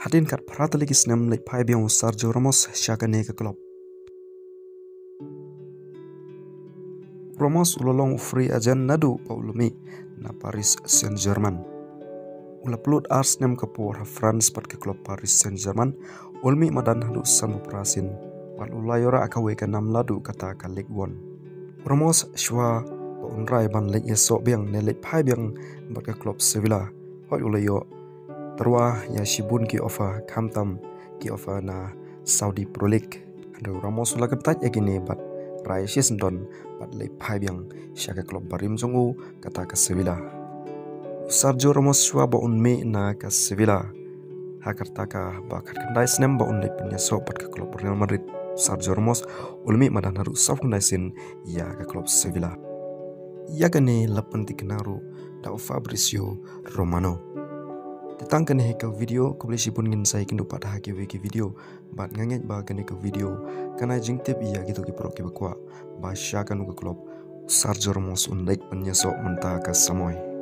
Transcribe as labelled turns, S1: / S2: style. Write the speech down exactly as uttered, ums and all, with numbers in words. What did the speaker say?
S1: Hadin kat pratalik isnem lek pai biang Sergio Ramos syakane ke klub. Ramos ulolong free agent nadu paulumi na Paris Saint-Germain. Ula pelut Arsenal ke por France pat ke klub Paris Saint-Germain ulmi madan hadu san prasin pat ulayora akawe ke nam ladu kata ka Ligue one. Ramos shwa pa unrai ban lek yeso biang ne lek pai biang bat ke klub Sevilla. Hoi ulayo terwa ya shibun ki offer kamtam ki offer na Saudi Pro League. Ando Ramos ula ketat ya gini bat rai Shisndon bat lek pai biang syaka klub barim zongu kata ke Sevilla. Sergio Ramos shwa ba unme na ke Sevilla. Hakarta ka ba kandai snem ba unle punya so bat ke klub Real Madrid. Sergio Ramos ulmi madan haru saf kandai sin ya ke klub Sevilla. Ya gane lapan dikenaru da Fabrizio Romano. Tetang kene ke video ko boleh sipun ngin sai kindu pada hake wiki video bat nganget ba kene ke video kana jingtip iya gitu ki pro ki bakwa ba syakan ke klub Sergio Ramos un like penyeso menta ke samoy.